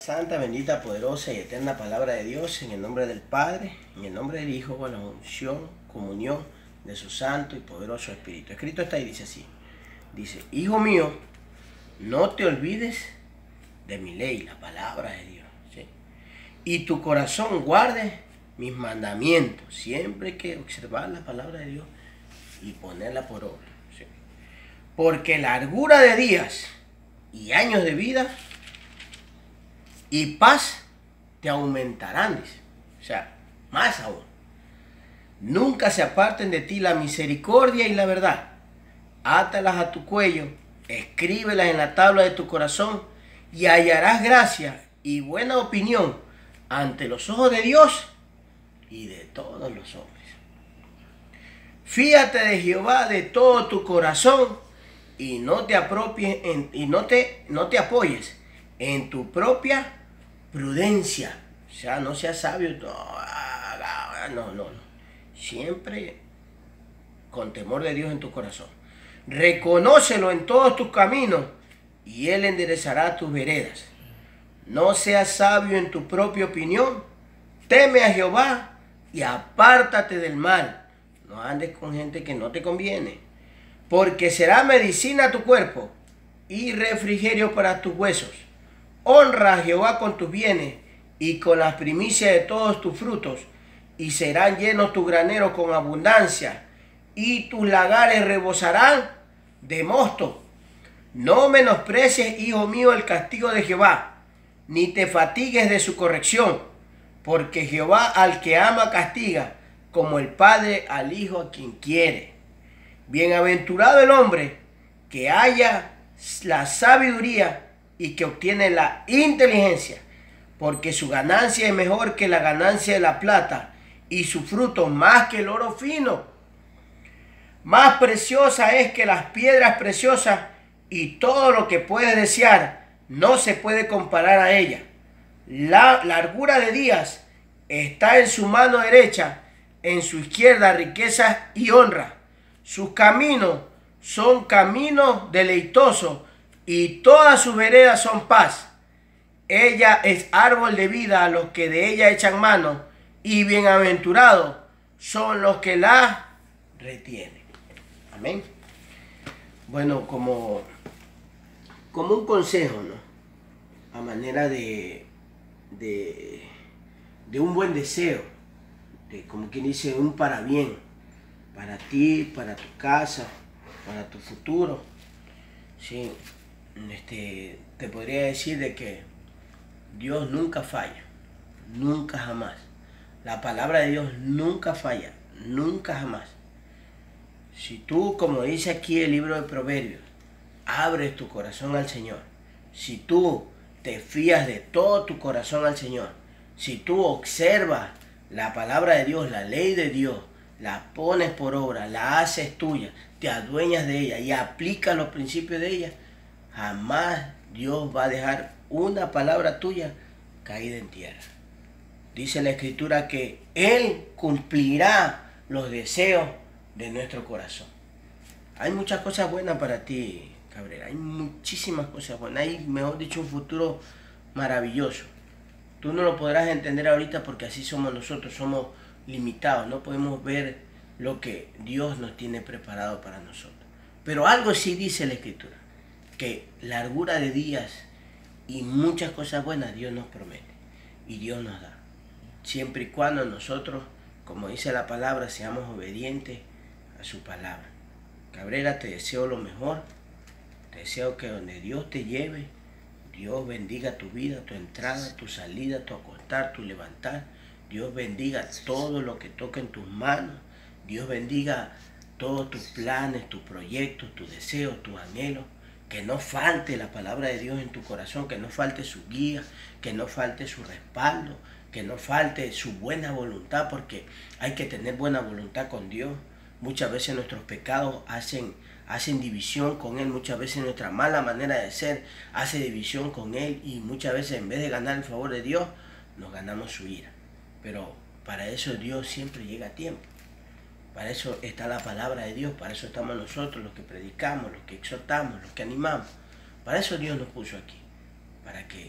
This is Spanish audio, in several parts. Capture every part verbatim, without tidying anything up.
Santa, bendita, poderosa y eterna palabra de Dios, en el nombre del Padre, en el nombre del Hijo, con la unción, comunión de su Santo y poderoso Espíritu. Escrito está y dice así, dice, Hijo mío, no te olvides de mi ley, la palabra de Dios, ¿sí? Y tu corazón guarde mis mandamientos. Siempre hay que observar la palabra de Dios y ponerla por obra, ¿sí? Porque largura de días y años de vida y paz te aumentarán, dice. O sea, más aún. Nunca se aparten de ti la misericordia y la verdad. Átalas a tu cuello, escríbelas en la tabla de tu corazón y hallarás gracia y buena opinión ante los ojos de Dios y de todos los hombres. Fíate de Jehová de todo tu corazón y no te apropies en, y no te, no te apoyes en tu propia prudencia. O sea, no seas sabio. No, no, no. Siempre con temor de Dios en tu corazón. Reconócelo en todos tus caminos y Él enderezará tus veredas. No seas sabio en tu propia opinión. Teme a Jehová y apártate del mal. No andes con gente que no te conviene. Porque será medicina a tu cuerpo y refrigerio para tus huesos. Honra a Jehová con tus bienes y con las primicias de todos tus frutos, y serán llenos tus graneros con abundancia, y tus lagares rebosarán de mosto. No menosprecies, hijo mío, el castigo de Jehová, ni te fatigues de su corrección, porque Jehová al que ama castiga, como el padre al hijo a quien quiere. Bienaventurado el hombre que haya la sabiduría y que obtiene la inteligencia, porque su ganancia es mejor que la ganancia de la plata, y su fruto más que el oro fino. Más preciosa es que las piedras preciosas, y todo lo que puedes desear no se puede comparar a ella. La largura de días está en su mano derecha, en su izquierda riquezas y honra. Sus caminos son caminos deleitosos, y todas sus veredas son paz. Ella es árbol de vida a los que de ella echan mano, y bienaventurados son los que la retienen. Amén. Bueno, como, como un consejo, ¿no? A manera de, de, de un buen deseo, de, como quien dice, un para bien, para ti, para tu casa, para tu futuro. Sí, este, te podría decir de que Dios nunca falla, nunca jamás. La palabra de Dios nunca falla, nunca jamás. Si tú, como dice aquí el libro de Proverbios, abres tu corazón al Señor, si tú te fías de todo tu corazón al Señor, si tú observas la palabra de Dios, la ley de Dios, la pones por obra, la haces tuya, te adueñas de ella y aplicas los principios de ella, jamás Dios va a dejar una palabra tuya caída en tierra. Dice la Escritura que Él cumplirá los deseos de nuestro corazón. Hay muchas cosas buenas para ti, Cabrera. Hay muchísimas cosas buenas. Hay, mejor dicho, un futuro maravilloso. Tú no lo podrás entender ahorita porque así somos nosotros. Somos limitados. No podemos ver lo que Dios nos tiene preparado para nosotros. Pero algo sí dice la Escritura, que largura de días y muchas cosas buenas Dios nos promete y Dios nos da, siempre y cuando nosotros, como dice la palabra, seamos obedientes a su palabra. Cabrera, te deseo lo mejor, te deseo que donde Dios te lleve, Dios bendiga tu vida, tu entrada, tu salida, tu acostar, tu levantar. Dios bendiga todo lo que toque en tus manos. Dios bendiga todos tus planes, tus proyectos, tus deseos, tus anhelos. Que no falte la palabra de Dios en tu corazón, que no falte su guía, que no falte su respaldo, que no falte su buena voluntad, porque hay que tener buena voluntad con Dios. Muchas veces nuestros pecados hacen, hacen división con Él, muchas veces nuestra mala manera de ser hace división con Él, y muchas veces en vez de ganar el favor de Dios, nos ganamos su ira. Pero para eso Dios siempre llega a tiempo. Para eso está la palabra de Dios, para eso estamos nosotros, los que predicamos, los que exhortamos, los que animamos. Para eso Dios nos puso aquí, para que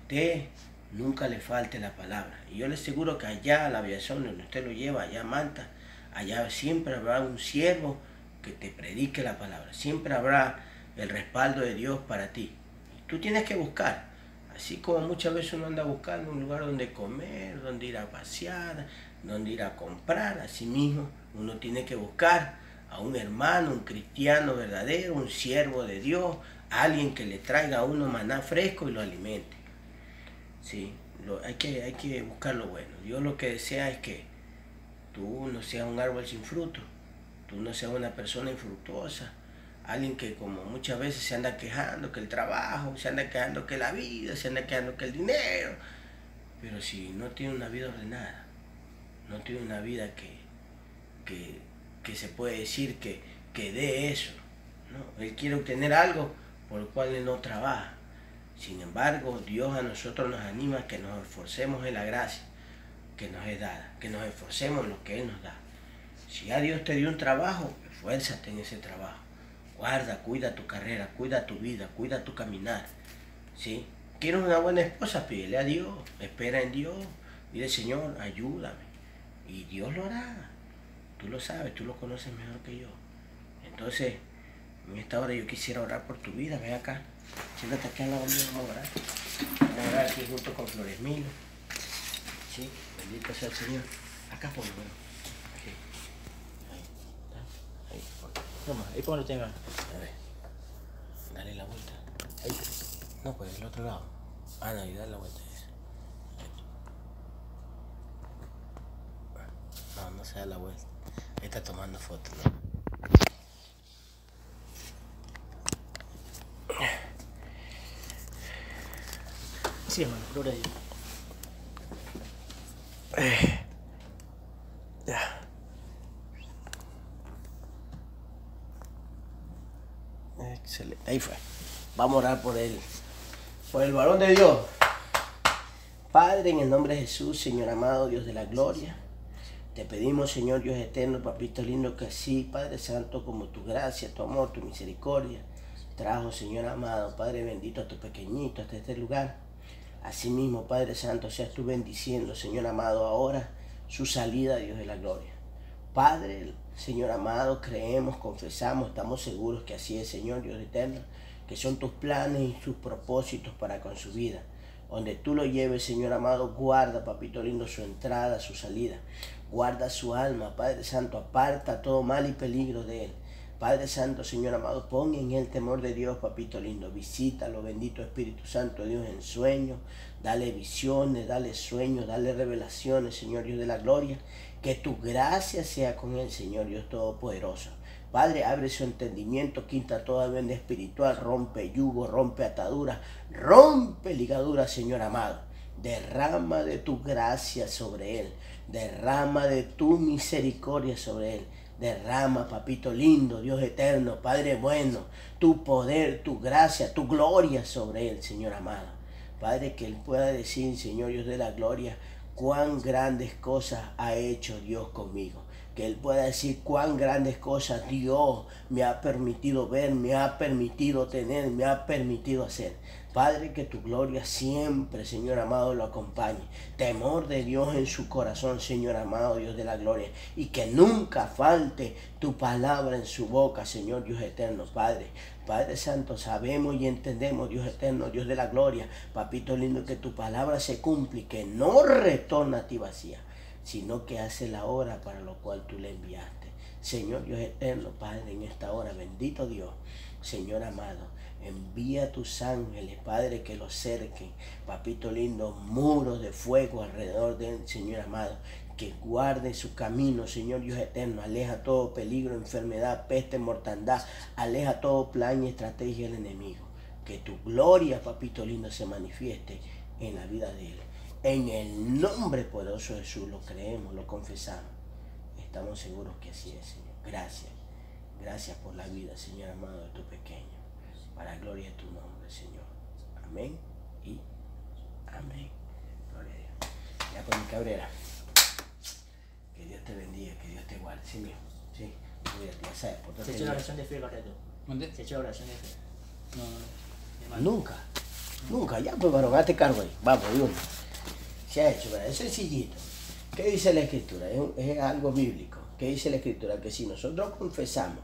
usted nunca le falte la palabra. Y yo le aseguro que allá a la aviación donde usted lo lleva, allá a Manta, allá siempre habrá un siervo que te predique la palabra. Siempre habrá el respaldo de Dios para ti. Tú tienes que buscar. Así como muchas veces uno anda buscando un lugar donde comer, donde ir a pasear, donde ir a comprar. Así mismo uno tiene que buscar a un hermano, un cristiano verdadero, un siervo de Dios, alguien que le traiga a uno maná fresco y lo alimente. Sí, lo, hay, que, hay que buscar lo bueno. Dios lo que desea es que tú no seas un árbol sin fruto, tú no seas una persona infructuosa, alguien que como muchas veces se anda quejando que el trabajo, se anda quejando que la vida, se anda quejando que el dinero, pero si no tiene una vida ordenada, no tiene una vida que, que, que se puede decir que, que dé eso, ¿no? Él quiere obtener algo por el cual él no trabaja. Sin embargo, Dios a nosotros nos anima a que nos esforcemos en la gracia que nos es dada, que nos esforcemos en lo que Él nos da. Si ya Dios te dio un trabajo, esfuérzate en ese trabajo. Guarda, cuida tu carrera, cuida tu vida, cuida tu caminar. ¿Sí? ¿Quieres una buena esposa? Pídele a Dios, espera en Dios. Dile, Señor, ayúdame. Y Dios lo hará. Tú lo sabes, tú lo conoces mejor que yo. Entonces, en esta hora yo quisiera orar por tu vida. Ven acá, siéntate aquí al lado mío, vamos a orar. Vamos a orar aquí junto con Flores Milo. Sí, bendito sea el Señor. Acá ponlo, bueno. Aquí. Ahí, ¿está? Ahí, ponlo. Toma, ahí ponlo tenga. A ver. Dale la vuelta. Ahí. No, pues el otro lado. Ah, no, y dale la vuelta. No, no se da la vuelta. Ahí está tomando fotos, ¿no? Sí, hermano, gloria a Dios. Eh, ya. Excelente. Ahí fue. Vamos a orar por él. Por el varón de Dios. Padre, en el nombre de Jesús, Señor amado, Dios de la gloria. Te pedimos, Señor Dios eterno, papito lindo, que así, Padre Santo, como tu gracia, tu amor, tu misericordia, trajo, Señor amado, Padre bendito, a tu pequeñito hasta este lugar. Asimismo, Padre Santo, seas tú bendiciendo, Señor amado, ahora su salida, Dios de la gloria. Padre, Señor amado, creemos, confesamos, estamos seguros que así es, Señor Dios eterno, que son tus planes y tus propósitos para con su vida. Donde tú lo lleves, Señor amado, guarda, papito lindo, su entrada, su salida. Guarda su alma, Padre Santo, aparta todo mal y peligro de él. Padre Santo, Señor amado, pon en él temor de Dios, papito lindo. Visítalo, bendito Espíritu Santo, Dios, en sueños. Dale visiones, dale sueños, dale revelaciones, Señor Dios de la gloria. Que tu gracia sea con él, Señor Dios Todopoderoso. Padre, abre su entendimiento, quita toda venda espiritual, rompe yugo, rompe ataduras, rompe ligaduras, Señor amado. Derrama de tu gracia sobre él, derrama de tu misericordia sobre él. Derrama, papito lindo, Dios eterno, Padre bueno, tu poder, tu gracia, tu gloria sobre él, Señor amado. Padre, que él pueda decir, Señor Dios de la gloria, cuán grandes cosas ha hecho Dios conmigo. Que él pueda decir cuán grandes cosas Dios me ha permitido ver, me ha permitido tener, me ha permitido hacer. Padre, que tu gloria siempre, Señor amado, lo acompañe. Temor de Dios en su corazón, Señor amado, Dios de la gloria. Y que nunca falte tu palabra en su boca, Señor Dios eterno, Padre. Padre Santo, sabemos y entendemos, Dios eterno, Dios de la gloria. Papito lindo, que tu palabra se cumple y que no retorna a ti vacía, sino que hace la obra para lo cual tú le enviaste. Señor Dios eterno, Padre, en esta hora, bendito Dios, Señor amado, envía a tus ángeles, Padre, que los cerquen, papito lindo, muros de fuego alrededor de él, Señor amado, que guarde su camino, Señor Dios eterno, aleja todo peligro, enfermedad, peste, mortandad, aleja todo plan y estrategia del enemigo. Que tu gloria, papito lindo, se manifieste en la vida de él. En el nombre poderoso de Jesús lo creemos, lo confesamos. Estamos seguros que así es, Señor. Gracias. Gracias por la vida, Señor amado, de tu pequeño. Para la gloria de tu nombre, Señor. Amén y amén. Gloria a Dios. Ya con mi Cabrera. Que Dios te bendiga, que Dios te guarde. Sí, mijo. Sí. Cuídate, ya sabes. Se echó la oración de fe, Loreto. ¿Dónde? Se echó la oración de fe. No, no, no. Hermano. Nunca. Nunca, ya pues varón, hazte cargo ahí. Vamos, de uno. Se ha hecho, ¿verdad? Es sencillito. ¿Qué dice la Escritura? Es, un- es algo bíblico. ¿Qué dice la Escritura? Que si nosotros confesamos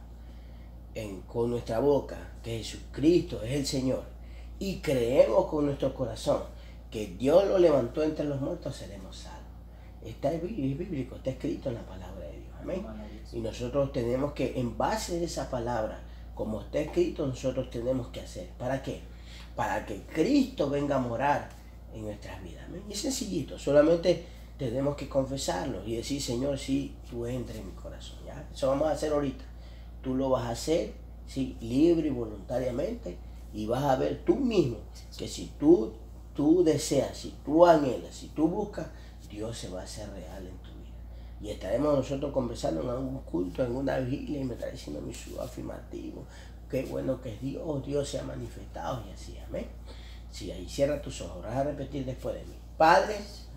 en, con nuestra boca que Jesucristo es el Señor y creemos con nuestro corazón que Dios lo levantó entre los muertos, seremos salvos. Está es bí- es bíblico, está escrito en la palabra de Dios. Amén. Y nosotros tenemos que, en base de esa palabra, como está escrito, nosotros tenemos que hacer. ¿Para qué? Para que Cristo venga a morar en nuestras vidas. Amén. Y es sencillito, solamente tenemos que confesarlo y decir, Señor, sí, tú entres en mi corazón. ¿Ya? Eso vamos a hacer ahorita. Tú lo vas a hacer, sí, libre y voluntariamente, y vas a ver tú mismo que si tú, tú deseas, si tú anhelas, si tú buscas, Dios se va a hacer real en tu vida. Y estaremos nosotros conversando en algún culto, en una vigilia, y me está diciendo mi su afirmativo, qué bueno que es Dios, Dios se ha manifestado y así, amén. Sí, ahí cierra tus ojos, vas a repetir después de mí. Padre,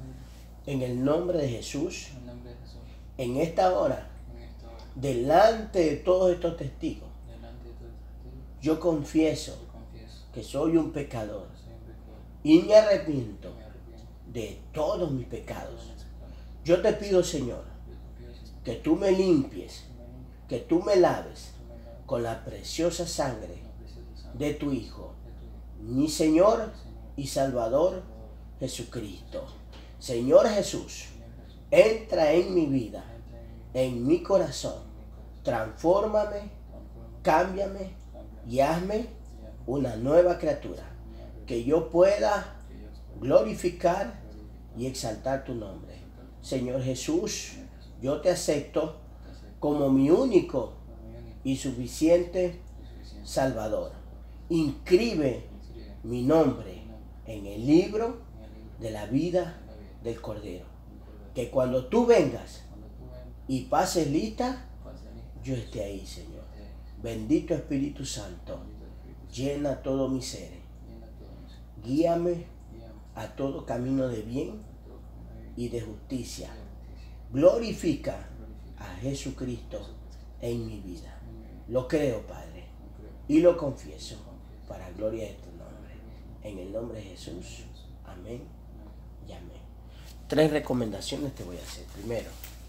en el nombre de Jesús, En el nombre de Jesús, en esta hora, en esta hora, delante de todos estos testigos, delante de todos los testigos, yo confieso yo confieso que soy un pecador que soy un pecador y me arrepiento y me arrepiento de todos mis de pecados. todos mis pecados. Yo te pido, Señor, Yo te pido, Señor, que tú me limpies, que me limpies, que tú me laves tú me laves con la preciosa sangre con la preciosa sangre de tu Hijo, de tu Hijo, mi Señor Señor, y Salvador Salvador, Jesucristo. Señor Jesús, Señor Jesús, entra en mi vida, entra en mi, en mi corazón, en mi corazón, transfórmame, transforma, cámbiame cambia, y hazme y hazme una nueva criatura, una criatura que yo pueda que yo pueda glorificar glorificar y exaltar tu nombre. y exaltar tu Señor Jesús, nombre. Señor Jesús, yo te acepto te acepto como mi único como mi único y suficiente y suficiente Salvador. Inscribe Inscribe mi mi nombre nombre en el libro en el libro de la vida de la vida del Cordero. del Cordero. Que cuando tú vengas Cuando tú vengas, y pases lista, pase ahí, yo esté ahí, Señor. esté ahí. Bendito Espíritu Santo, Bendito Espíritu Santo, llena todo mi ser. llena todo mi ser. Guíame Guíame a todo camino de bien a todo camino de bien y de justicia. y de justicia. Glorifica Glorifica a Jesucristo a Jesucristo en mi vida. en mi vida. Lo creo, Padre, Lo creo, y lo confieso lo confieso. para gloria de tu nombre. En el nombre de Jesús. Amén Amén. y amén. Tres recomendaciones te voy a hacer. Primero,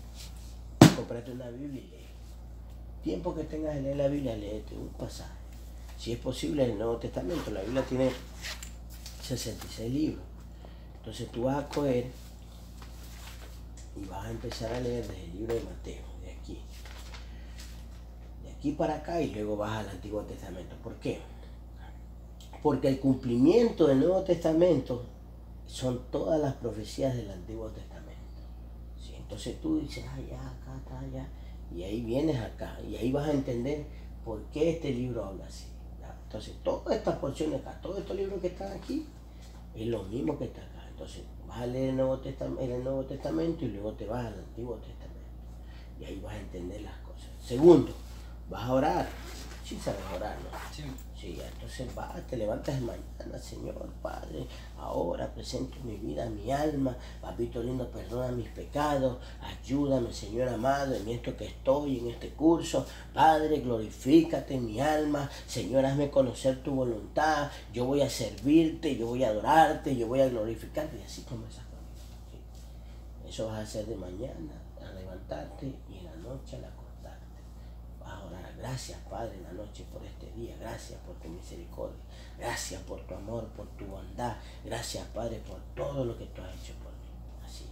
comprate una Biblia y lee. Tiempo que tengas de leer la Biblia, léete un pasaje. Si es posible, el Nuevo Testamento. La Biblia tiene sesenta y seis libros. Entonces tú vas a coger y vas a empezar a leer desde el libro de Mateo, de aquí. De aquí para acá y luego vas al Antiguo Testamento. ¿Por qué? Porque el cumplimiento del Nuevo Testamento son todas las profecías del Antiguo Testamento. ¿Sí? Entonces tú dices, ah, ya, acá, acá, allá. Y ahí vienes acá. Y ahí vas a entender por qué este libro habla así. ¿Ya? Entonces todas estas porciones acá, todos estos libros que están aquí, es lo mismo que está acá. Entonces vas a leer el Nuevo Testamento, el Nuevo Testamento y luego te vas al Antiguo Testamento. Y ahí vas a entender las cosas. Segundo, vas a orar. Sí sabes orar, ¿no? Sí, Sí, entonces vas, te levantas de mañana, Señor Padre, ahora presento mi vida, mi alma, papito lindo, perdona mis pecados, ayúdame, Señor amado, en esto que estoy, en este curso, Padre, glorifícate en mi alma, Señor, hazme conocer tu voluntad, yo voy a servirte, yo voy a adorarte, yo voy a glorificarte, y así comienzas conmigo. ¿Sí? Eso vas a hacer de mañana, al levantarte, y en la noche al acostarte. Vas a orar, gracias Padre en la noche por este día, gracias por tu misericordia, gracias por tu amor, por tu bondad, gracias Padre por todo lo que tú has hecho por mí. Así.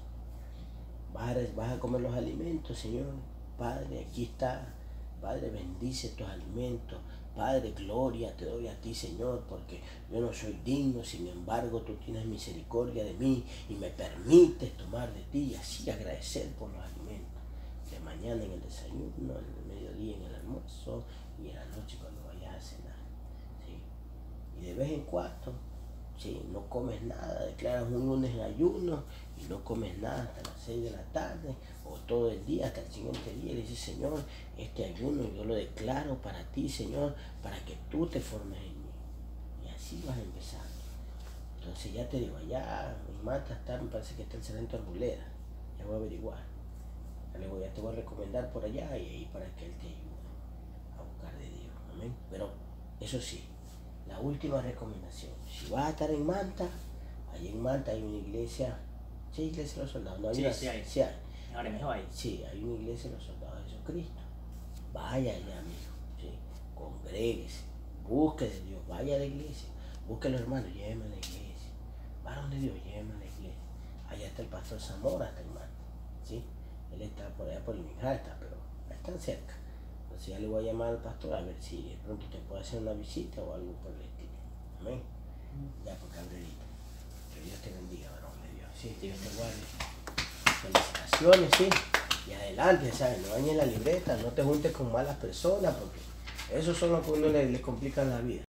Vas a, vas a comer los alimentos, Señor. Padre, aquí está. Padre, bendice estos alimentos. Padre, gloria te doy a ti, Señor, porque yo no soy digno, sin embargo tú tienes misericordia de mí y me permites tomar de ti y así agradecer por los alimentos. De mañana en el desayuno, en el mediodía en el almuerzo y en la noche cuando vayas a cenar. ¿Sí? Y de vez en cuando, si no comes nada, declaras un lunes en ayuno y no comes nada hasta las seis de la tarde o todo el día hasta el siguiente día y dices, Señor, este ayuno yo lo declaro para ti, Señor, para que tú te formes en mí. Y así vas a empezar. Entonces ya te digo, allá en Mata está, me parece que está el Sargento Arboleda. Ya voy a averiguar. Luego ya te voy a recomendar por allá y ahí para que Él te ayude a buscar de Dios. Amén. Pero eso sí, la última recomendación. Si vas a estar en Manta, allí en Manta hay una iglesia. ¿Sí hay iglesia de los soldados? No, hay Sí, una- sí hay. Sí hay. Ahora mejor ahí. Sí, hay una iglesia de los soldados de Jesucristo. Vaya allá, amigo. ¿Sí? Congréguese. Busque de Dios. Vaya a la iglesia. Busque a los hermanos. Llévenme a la iglesia. Varón de Dios, llévenme a la iglesia. Allá está el pastor Zamora, está en Manta. ¿Sí? Él está por allá por el Mijalta, pero están cerca. Entonces ya le voy a llamar al pastor a ver si de pronto te puede hacer una visita o algo por el estilo. Amén. Ya por Cabrerita. Que Dios te bendiga, varón de Dios. Sí, Dios te guarde. Felicitaciones, sí. Y adelante, ¿sabes? No dañes la libreta, no te juntes con malas personas porque esos son los que a uno le, le complican la vida.